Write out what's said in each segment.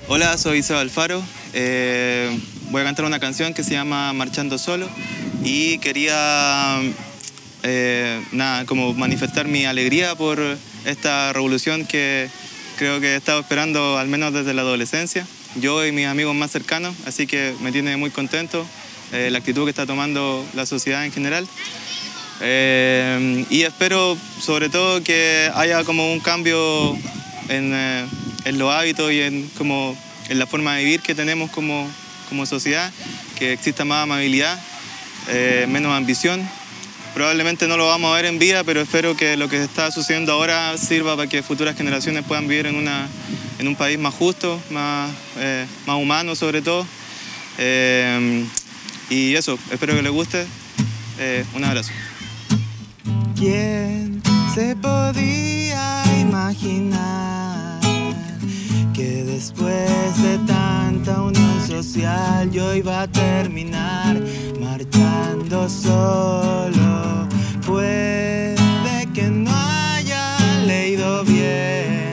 Hola, soy Seba Alfaro. Voy a cantar una canción que se llama Marchando Solo y quería como manifestar mi alegría por esta revolución que creo que he estado esperando al menos desde la adolescencia, yo y mis amigos más cercanos, así que me tiene muy contento la actitud que está tomando la sociedad en general. Y espero sobre todo que haya como un cambio en los hábitos y en la forma de vivir que tenemos como sociedad, que exista más amabilidad, menos ambición. Probablemente no lo vamos a ver en vida, pero espero que lo que está sucediendo ahora sirva para que futuras generaciones puedan vivir en un país más justo, más humano sobre todo. Y eso, espero que les guste. Un abrazo. ¿Quién se podía imaginar que después de tanta unión social yo iba a terminar marchando solo? Puede que no haya leído bien,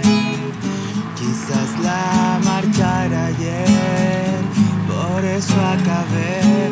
quizás la marchara ayer, por eso acabé